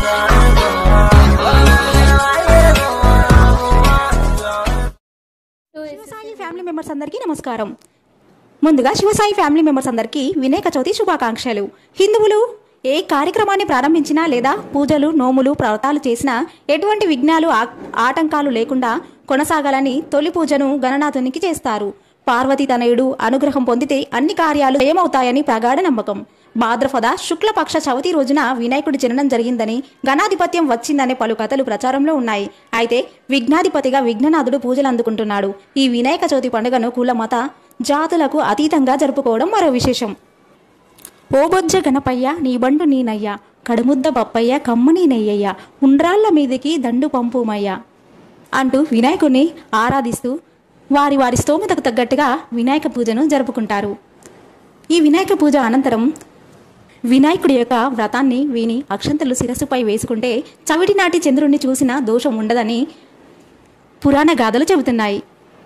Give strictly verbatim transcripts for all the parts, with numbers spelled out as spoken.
Shivasai family members అందరికీ నమస్కారం. ముందుగా శివసాయి ఫ్యామిలీ మెంబర్స్ అందరికీ వినాయక చవితి శుభాకాంక్షలు. హిందువులు ఏ కార్యక్రమాన్ని ప్రారంభించినా లేదా పూజలు నోములు వ్రతాలు చేసినా ఎటువంటి విఘ్నాలు ఆటంకాలు లేకుండా కొనసాగాలని తొలి పూజను గణనాథునికి చేస్తారు. పార్వతీ తనయుడు అనుగ్రహం పొందితే అన్ని కార్యాలు జయమవుతాయని ప్రగాఢ నమ్మకం. భాద్రపద శుక్లపక్ష చవితి రోజున వినాయకుడి జననం జరిగిందని, గణాధిపత్యం వచ్చిందనే పలు కథలు ప్రచారంలో ఉన్నాయి. అయితే విఘ్నాధిపతిగా విఘ్ననాథుడు పూజలు అందుకుంటున్నాడు. ఈ వినాయక చవితి పండుగను కుల మత జాతులకు అతీతంగా జరుపుకోవడం మరో విశేషం. ఓబొజ్జ గణపయ్య నీ బండు నీనయ్య, కడుముద్ద బప్పయ్య కమ్మని నెయ్యయ్య, ఉండ్రాళ్ల మీదికి దండు పంపుమయ్య అంటూ వినాయకుడిని ఆరాధిస్తూ వారి వారి స్తోమతకు తగ్గట్టుగా వినాయక పూజను జరుపుకుంటారు. ఈ వినాయక పూజ అనంతరం వినాయకుడి యొక్క వ్రతాన్ని విని అక్షంతలు శిరస్సుపై వేసుకుంటే చవిటి నాటి చంద్రుణ్ణి చూసిన దోషం ఉండదని పురాణ గాథలు చెబుతున్నాయి.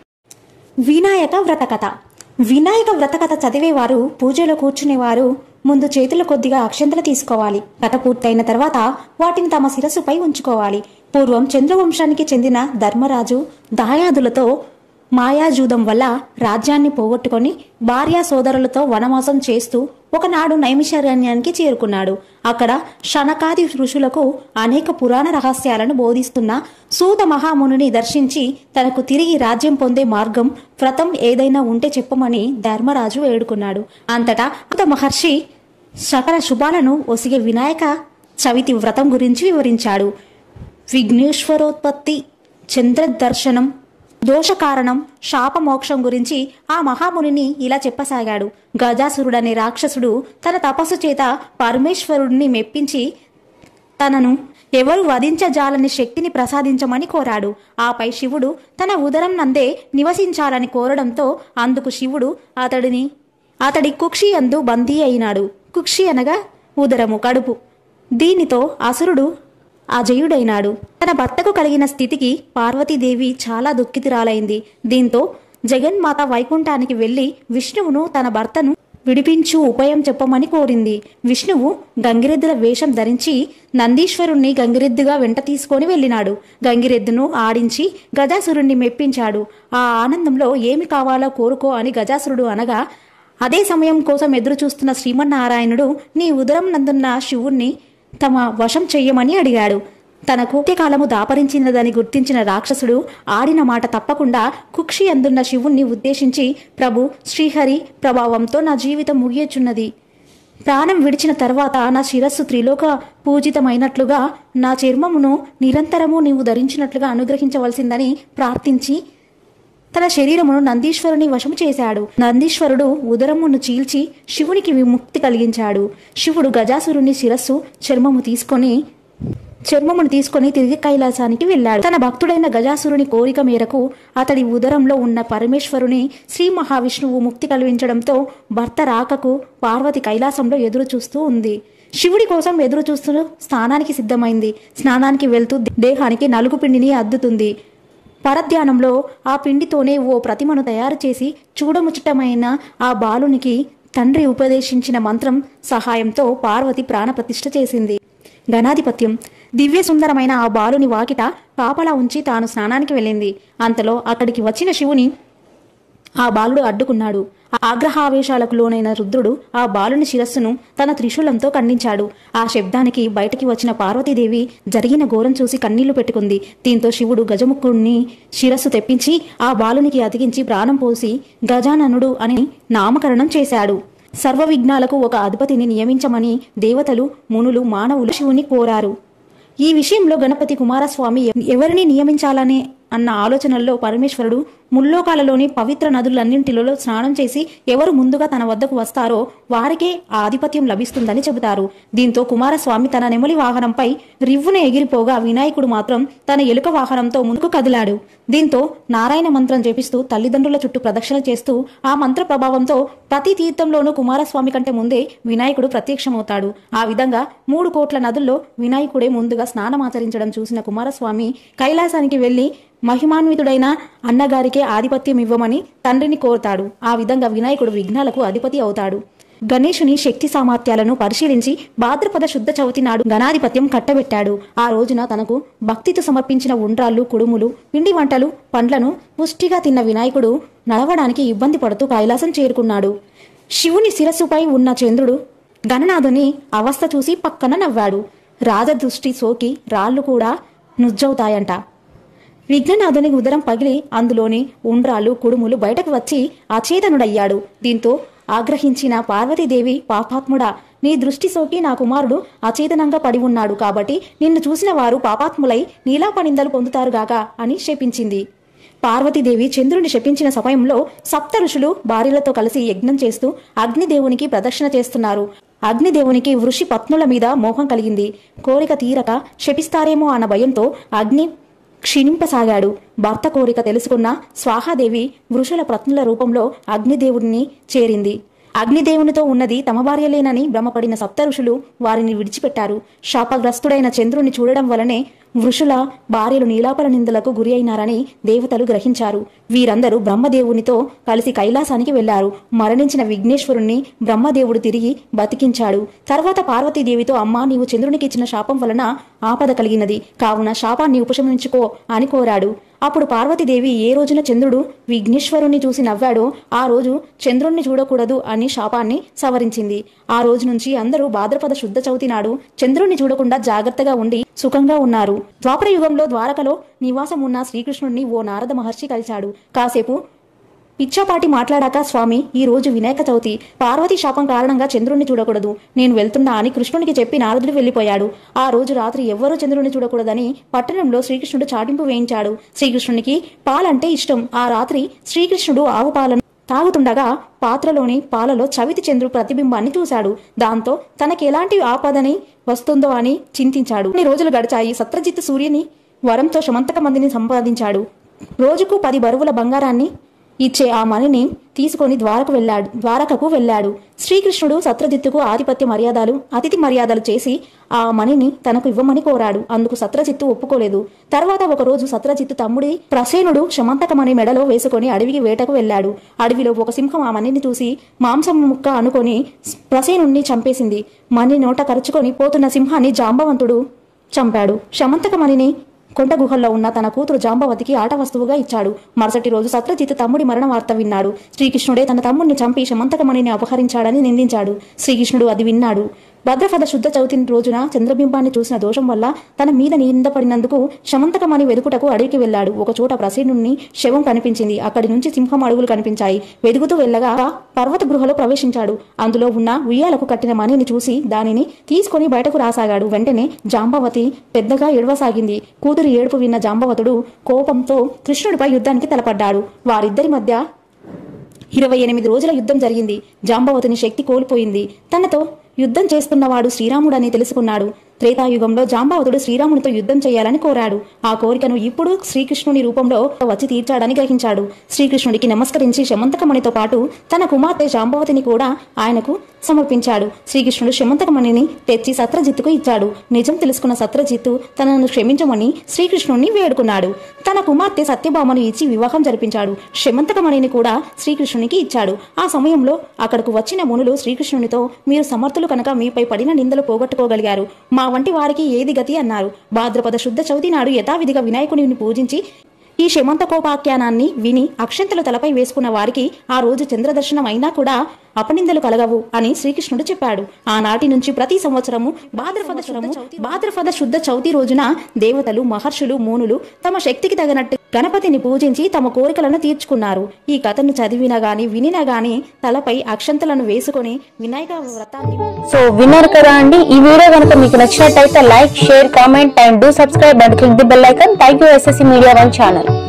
వినాయక వ్రతకథ. వినాయక వ్రతకథ చదివేవారు, పూజలో కూర్చునేవారు ముందు చేతుల కొద్దిగా అక్షంతలు తీసుకోవాలి. కథ పూర్తయిన తర్వాత వాటిని తమ శిరస్సుపై ఉంచుకోవాలి. పూర్వం చంద్రవంశానికి చెందిన ధర్మరాజు దాయాదులతో మాయాజూదం వల్ల రాజ్యాన్ని పోగొట్టుకొని భార్యా సోదరులతో వనవాసం చేస్తూ ఒకనాడు నైమిషారణ్యానికి చేరుకున్నాడు. అక్కడ శనకాది ఋషులకు అనేక పురాణ రహస్యాలను బోధిస్తున్న సూత మహామునిని దర్శించి తనకు తిరిగి రాజ్యం పొందే మార్గం, వ్రతం ఏదైనా ఉంటే చెప్పమని ధర్మరాజు వేడుకున్నాడు. అంతటా సూత మహర్షి సకల శుభాలను ఒసిగే వినాయక చవితి వ్రతం గురించి వివరించాడు. విఘ్నేశ్వరోత్పత్తి, చంద్ర దర్శనం, దోష కారణం, శాపమోక్షం గురించి ఆ మహామునిని ఇలా చెప్పసాగాడు. గజాసురుడనే రాక్షసుడు తన తపస్సు చేత పరమేశ్వరుడిని మెప్పించి తనను ఎవరు వధించజాలని శక్తిని ప్రసాదించమని కోరాడు. ఆపై శివుడు తన ఉదరం నందే నివసించాలని కోరడంతో అందుకు శివుడు అతడిని అతడి కుక్షి యందు బందీ అయినాడు. కుక్షి అనగా ఉదరము, కడుపు. దీనితో అసురుడు అజయుడైనాడు. తన భర్తకు కలిగిన స్థితికి పార్వతీదేవి చాలా దుఃఖితురాలైంది. దీంతో జగన్మాత వైకుంఠానికి వెళ్లి విష్ణువును తన భర్తను విడిపించు ఉపాయం చెప్పమని కోరింది. విష్ణువు గంగిరెద్దుల వేషం ధరించి నందీశ్వరుణ్ణి గంగిరెద్దుగా వెంట తీసుకొని వెళ్ళినాడు. గంగిరెద్దును ఆడించి గజాసురుణ్ణి మెప్పించాడు. ఆ ఆనందంలో ఏమి కావాలో కోరుకో అని గజాసురుడు అనగా, అదే సమయం కోసం ఎదురు చూస్తున్న శ్రీమన్నారాయణుడు నీ ఉదరం నందున్న శివుణ్ణి తమ వశం చెయ్యమని అడిగాడు. తనకు కాలము దాపరించినదని గుర్తించిన రాక్షసుడు ఆడిన మాట తప్పకుండా కుక్షి అందున్న శివుణ్ణి ఉద్దేశించి, ప్రభు, శ్రీహరి ప్రభావంతో నా జీవితం ముగియచున్నది. ప్రాణం విడిచిన తర్వాత నా శిరస్సు త్రిలోక పూజితమైనట్లుగా నా చర్మమును నిరంతరము నీవు ధరించినట్లుగా అనుగ్రహించవలసిందని ప్రార్థించి తన శరీరమును నందీశ్వరుని వశము చేశాడు. నందీశ్వరుడు ఉదరమును చీల్చి శివునికి విముక్తి కలిగించాడు. శివుడు గజాసురుని శిరస్సు చర్మము తీసుకొని చర్మమును తీసుకొని తిరిగి కైలాసానికి వెళ్ళాడు. తన భక్తుడైన గజాసురుని కోరిక మేరకు అతడి ఉదరంలో ఉన్న పరమేశ్వరుని శ్రీ మహావిష్ణువు ముక్తి కలిగించడంతో భర్త రాకకు పార్వతి కైలాసంలో ఎదురు చూస్తూ ఉంది. శివుడి కోసం ఎదురు చూస్తూ స్నానానికి సిద్ధమైంది. స్నానానికి వెళ్తూ దేహానికి నలుగు పిండిని అద్దుతుంది. పరధ్యానంలో ఆ పిండితోనే ఓ ప్రతిమను తయారు చేసి చూడముచ్చటమైన ఆ బాలునికి తండ్రి ఉపదేశించిన మంత్రం సహాయంతో పార్వతి ప్రాణప్రతిష్ఠ చేసింది. గణాధిపత్యం. దివ్య సుందరమైన ఆ బాలుని వాకిట కాపలా ఉంచి తాను స్నానానికి వెళ్ళింది. అంతలో అక్కడికి వచ్చిన శివుని ఆ బాలుడు అడ్డుకున్నాడు. ఆగ్రహావేశాలకు లోనైన రుద్రుడు ఆ బాలుని శిరస్సును తన త్రిశూలంతో ఖండించాడు. ఆ శబ్దానికి బయటికి వచ్చిన పార్వతీదేవి జరిగిన ఘోరం చూసి కన్నీళ్లు పెట్టుకుంది. దీంతో శివుడు గజముఖుడిని శిరస్సు తెప్పించి ఆ బాలునికి అతికించి ప్రాణం పోసి గజాననుడు అని నామకరణం చేశాడు. సర్వ విఘ్నాలకు ఒక అధిపతిని నియమించమని దేవతలు, మునులు, మానవులు శివుని కోరారు. ఈ విషయంలో గణపతి కుమారస్వామి ఎవరిని నియమించాలని అన్న ఆలోచనల్లో పరమేశ్వరుడు ముల్లోకాలలోని పవిత్ర నదులన్నింటిలో స్నానం చేసి ఎవరు ముందుగా తన వద్దకు వస్తారో వారికే ఆధిపత్యం లభిస్తుందని చెబుతారు. దీంతో కుమారస్వామి తన నెమలి వాహనంపై రివ్వున ఎగిరిపోగా వినాయకుడు మాత్రం తన ఎలుక వాహనంతో ముందుకు కదిలాడు. దీంతో నారాయణ మంత్రం జపిస్తూ తల్లిదండ్రుల చుట్టూ ప్రదక్షిణ చేస్తూ ఆ మంత్ర ప్రభావంతో ప్రతి తీర్థంలోనూ కుమారస్వామి కంటే ముందే వినాయకుడు ప్రత్యక్షమవుతాడు. ఆ విధంగా మూడు కోట్ల నదుల్లో వినాయకుడే ముందుగా స్నానమాచరించడం చూసిన కుమారస్వామి కైలాసానికి వెళ్లి మహిమాన్వితుడైన అన్నగారికే ఆధిపత్యం ఇవ్వమని తండ్రిని కోరుతాడు. ఆ విధంగా వినాయకుడు విఘ్నాలకు అధిపతి అవుతాడు. గణేశుని శక్తి సామర్థ్యాలను పరిశీలించి భాద్రపద శుద్ధ చవితి నాడు గణాధిపత్యం కట్టబెట్టాడు. ఆ రోజున తనకు భక్తితో సమర్పించిన ఉండ్రాళ్ళు, కుడుములు, పిండి వంటలు, పండ్లను పుష్టిగా తిన్న వినాయకుడు నడవడానికి ఇబ్బంది పడుతూ కైలాసం చేరుకున్నాడు. శివుని శిరస్సుపై ఉన్న చంద్రుడు గణనాథుని అవస్థ చూసి పక్కన నవ్వాడు. రాజదృష్టి సోకి రాళ్లు కూడా నుజ్జవుతాయంట. విఘ్ననాథుని ఉదరం పగిలి అందులోని ఉండ్రాళ్ళు, కుడుములు బయటకు వచ్చి అచేతనుడయ్యాడు. దీంతో ఆగ్రహించిన పార్వతీదేవి, పాపాత్ముడా, నీ దృష్టి సోకి నా కుమారుడు అచేతనంగా పడి ఉన్నాడు కాబట్టి నిన్ను చూసిన వారు పాపాత్ములై నీలాపనిందలు పొందుతారుగాక అని శపించింది. పార్వతీదేవి చంద్రుని శపించిన సమయంలో సప్త ఋషులు భార్యలతో కలిసి యజ్ఞం చేస్తూ అగ్నిదేవునికి ప్రదక్షిణ చేస్తున్నారు. అగ్నిదేవునికి వృషి పత్నుల మీద మోహం కలిగింది. కోరిక తీరక శపిస్తారేమో అన్న భయంతో అగ్ని క్షీణింపసాగాడు. భర్త కోరిక తెలుసుకున్న స్వాహాదేవి వృషుల పత్నుల రూపంలో అగ్నిదేవుడిని చేరింది. అగ్నిదేవునితో ఉన్నది తమ భార్యలేనని భ్రమపడిన సప్త ఋషులు వారిని విడిచిపెట్టారు. శాపగ్రస్తుడైన చంద్రుని చూడడం వలనే వృషుల భార్యలు నీలాపల నిందలకు గురి అయినారని దేవతలు గ్రహించారు. వీరందరూ బ్రహ్మదేవునితో కలిసి కైలాసానికి వెళ్లారు. మరణించిన విఘ్నేశ్వరుణ్ణి బ్రహ్మదేవుడు తిరిగి బతికించాడు. తర్వాత పార్వతీదేవితో, అమ్మా, నీవు చంద్రునికి ఇచ్చిన శాపం వలన ఆపద కలిగినది, కావున శాపాన్ని ఉపశమించుకో అని కోరాడు. అప్పుడు పార్వతీదేవి ఏ రోజున చంద్రుడు విఘ్నేశ్వరుణ్ణి చూసి నవ్వాడో ఆ రోజు చంద్రుణ్ణి చూడకూడదు అని శాపాన్ని సవరించింది. ఆ రోజు నుంచి అందరూ భాద్రపద శుద్ధ చవితి నాడు చంద్రుణ్ణి చూడకుండా జాగ్రత్తగా ఉండి సుఖంగా ఉన్నారు. ద్వాపర యుగంలో ద్వారకలో నివాసం ఉన్న శ్రీకృష్ణుడిని ఓ నారద మహర్షి కలిశాడు. కాసేపు పిచ్చాపాటి మాట్లాడాక, స్వామి, ఈ రోజు వినాయక చవితి, పార్వతీ శాపం కారణంగా చంద్రుణ్ణి చూడకూడదు, నేను వెళ్తున్నా అని కృష్ణునికి చెప్పి నారదుడు వెళ్లిపోయాడు. ఆ రోజు రాత్రి ఎవ్వరూ చంద్రుణ్ణి చూడకూడదని పట్టణంలో శ్రీకృష్ణుడు చాటింపు వేయించాడు. శ్రీకృష్ణునికి పాలంటే ఇష్టం. ఆ రాత్రి శ్రీకృష్ణుడు ఆవు పాలను తాగుతుండగా పాత్రలోని పాలలో చవితి చంద్రుడు ప్రతిబింబాన్ని చూశాడు. దాంతో తనకి ఎలాంటి ఆపదని వస్తుందో అని చింతించాడు. కొన్ని రోజులు గడిచాయి. సత్రజిత్ సూర్యుని వరంతో సమంతక మందిని సంపాదించాడు. రోజుకు పది బరువుల బంగారాన్ని ఇచ్చే ఆ మణిని తీసుకొని ద్వారకు వెళ్ళాడు ద్వారకకు వెళ్ళాడు. శ్రీకృష్ణుడు సత్రజిత్తుకు ఆధిపత్య మర్యాదలు అతిథి మర్యాదలు చేసి ఆ మణిని తనకు ఇవ్వమని కోరాడు. అందుకు సత్రజిత్తు ఒప్పుకోలేదు. తర్వాత ఒకరోజు సత్రజిత్తు తమ్ముడి ప్రసేనుడు సమంతకమణి మెడలో వేసుకొని అడవికి వేటకు వెళ్ళాడు. అడవిలో ఒక సింహం ఆ మణిని చూసి మాంసం ముక్క అనుకొని ప్రసేనుణ్ణి చంపేసింది. మణి నోట కరుచుకొని పోతున్న సింహాన్ని జాంబవంతుడు చంపాడు. సమంతకమణిని కొండ గుహల్లో ఉన్న తన కూతురు జాంబవతికి ఆట వస్తువుగా ఇచ్చాడు. మరుసటి రోజు సత్రజిత్ తమ్ముడి మరణ వార్త విన్నాడు. శ్రీకృష్ణుడే తన తమ్ముడిని చంపి సమంతకమణిని అపహరించాడని నిందించాడు. శ్రీకృష్ణుడు అది విన్నాడు. భద్రపద శుద్ధ చవితి రోజున చంద్రబింబాన్ని చూసిన దోషం వల్ల తన మీద నిందపడినందుకు సమంతకమణి వెదుకుటకు అడవికి వెళ్లాడు. ఒక చోట ప్రసేనుని శవం కనిపించింది. అక్కడి నుంచి సింహం అడుగులు కనిపించాయి. వెదుగుతూ వెళ్ళగా పర్వత గృహలో ప్రవేశించాడు. అందులో ఉన్న ఉయ్యాలకు కట్టిన మణిని చూసి దానిని తీసుకుని బయటకు రాసాగాడు. వెంటనే జాంబవతి పెద్దగా ఏడవసాగింది. కూతురు ఏడుపు విన్న జాంబవతుడు కోపంతో కృష్ణుడిపై యుద్ధానికి తలపడ్డాడు. వారిద్దరి మధ్య ఇరవై ఎనిమిది రోజుల యుద్ధం జరిగింది. జాంబవతిని శక్తి కోల్పోయింది. తనతో యుద్ధం చేస్తున్నవాడు శ్రీరాముడని తెలుసుకున్నాడు. త్రేతాయుగంలో జాంబవతుడు శ్రీరామునితో యుద్ధం చేయాలని కోరాడు. ఆ కోరికను ఇప్పుడు శ్రీకృష్ణుని రూపంలో వచ్చి తీర్చాడని గ్రహించాడు. శ్రీకృష్ణుడికి నమస్కరించి సమంతకమణితో పాటు తన కుమార్తె జాంబవతిని కూడా ఆయనకు సమర్పించాడు. శ్రీకృష్ణుడు సమంతకమణిని తెచ్చి సత్రజిత్తుకు ఇచ్చాడు. నిజం తెలుసుకున్న సత్రజిత్తు తనను క్షమించమని శ్రీకృష్ణుడిని వేడుకున్నాడు. తన కుమార్తె సత్యభామను ఇచ్చి వివాహం జరిపించాడు. సమంతకమణిని కూడా శ్రీకృష్ణునికి ఇచ్చాడు. ఆ సమయంలో అక్కడకు వచ్చిన మునులు శ్రీకృష్ణునితో, మీరు సమర్థులు కనుక మీపై పడిన నిందలు పోగొట్టుకోగలిగారు, మా వంటి వారికి ఏది గతి అన్నారు. భాద్రపద శుద్ధ చవితి నాడు యథావిధిగా వినాయకుని పూజించి ఈ శమంతకోపాఖ్యానాన్ని విని అక్షంతలు తలపై వేసుకున్న వారికి ఆ రోజు చంద్రదర్శనం అయినా కూడా అపనిందలు కలగవు అని శ్రీకృష్ణుడు చెప్పాడు. ఆనాటి నుంచి ప్రతి సంవత్సరము భాద్రపద భాద్రపద శుద్ధ చవితి రోజున దేవతలు, మహర్షులు, మునులు తమ శక్తికి తగినట్టు గణపతిని పూజించి తమ కోరికలను తీర్చుకున్నారు. ఈ కథను చదివినా గాని వినినా గాని తలపై అక్షంతలను వేసుకొని వినాయక వ్రతాన్ని. సో విన్నారు కదా అండి. ఈ వీడియో కనుక మీకు నచ్చినట్టయితే like, share, comment and do subscribe and click the bell icon. Thank you SSC media one channel.